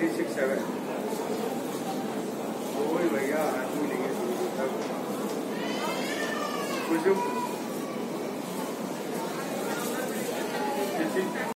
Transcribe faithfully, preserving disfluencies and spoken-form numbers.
three six seven वही भैया आदमी नहीं है कुछ